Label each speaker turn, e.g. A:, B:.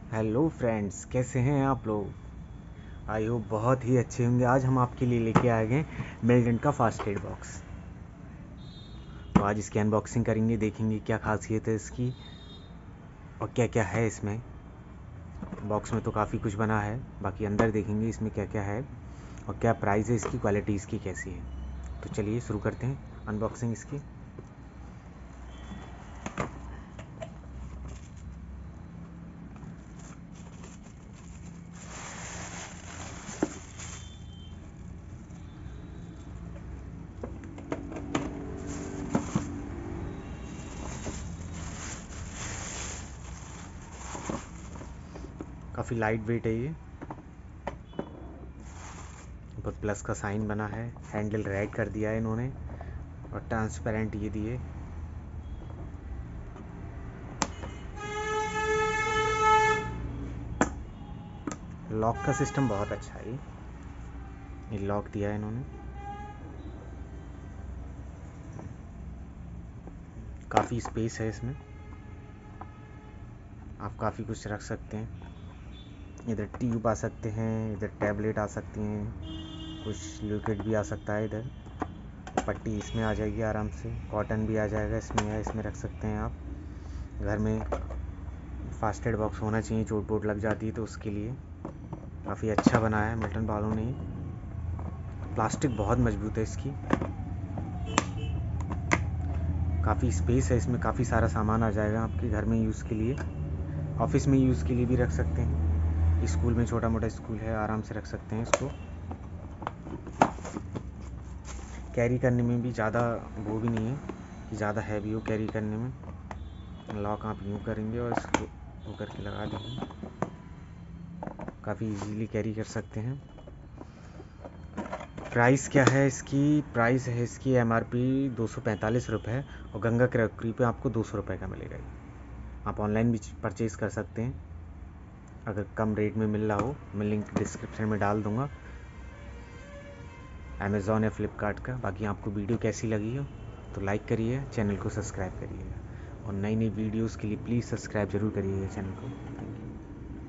A: Hello friends, कैसे हैं आप लोग। आई होप बहुत ही अच्छे होंगे। आज हम आपके लिए लेके आए हैं मिल्टन का फास्ट एड बॉक्स। तो आज इसकी अनबॉक्सिंग करेंगे, देखेंगे क्या खासियत है इसकी और क्या क्या है इसमें। बॉक्स में तो काफ़ी कुछ बना है, बाकी अंदर देखेंगे इसमें क्या क्या है और क्या प्राइस है इसकी, क्वालिटी इसकी कैसी है। तो चलिए शुरू करते हैं अनबॉक्सिंग इसकी। काफ़ी लाइट वेट है ये। ऊपर प्लस का साइन बना है, हैंडल रेड कर दिया है इन्होंने और ट्रांसपेरेंट ये दिए। लॉक का सिस्टम बहुत अच्छा है। ये लॉक दिया है इन्होंने। काफ़ी स्पेस है इसमें, आप काफ़ी कुछ रख सकते हैं। इधर ट्यूब आ सकते हैं, इधर टैबलेट आ सकती हैं, कुछ लिक्विड भी आ सकता है। इधर पट्टी इसमें आ जाएगी आराम से, कॉटन भी आ जाएगा इसमें, या इसमें रख सकते हैं आप। घर में फास्ट एड बॉक्स होना चाहिए, चोट वोट लग जाती है तो उसके लिए काफ़ी अच्छा बनाया है मिल्टन वालों ने। प्लास्टिक बहुत मजबूत है इसकी, काफ़ी स्पेस है इसमें, काफ़ी सारा सामान आ जाएगा आपके घर में यूज़ के लिए। ऑफिस में यूज़ के लिए भी रख सकते हैं, स्कूल में छोटा मोटा स्कूल है आराम से रख सकते हैं इसको। कैरी करने में भी ज़्यादा वो भी नहीं है कि ज़्यादा हैवी हो कैरी करने में। लॉक आप यूँ करेंगे और इसको वो करके लगा देंगे, काफ़ी इजीली कैरी कर सकते हैं। प्राइस क्या है इसकी, प्राइस है इसकी MRP 245 रुपये और गंगा क्रॉकरी पे आपको 200 रुपये का मिलेगा ये। आप ऑनलाइन भी परचेज़ कर सकते हैं अगर कम रेट में मिल रहा हो। मैं लिंक डिस्क्रिप्शन में डाल दूँगा, अमेज़ॉन या फ्लिपकार्ट का। बाकी आपको वीडियो कैसी लगी हो तो लाइक करिए, चैनल को सब्सक्राइब करिएगा और नई नई वीडियोस के लिए प्लीज़ सब्सक्राइब ज़रूर करिएगा चैनल को।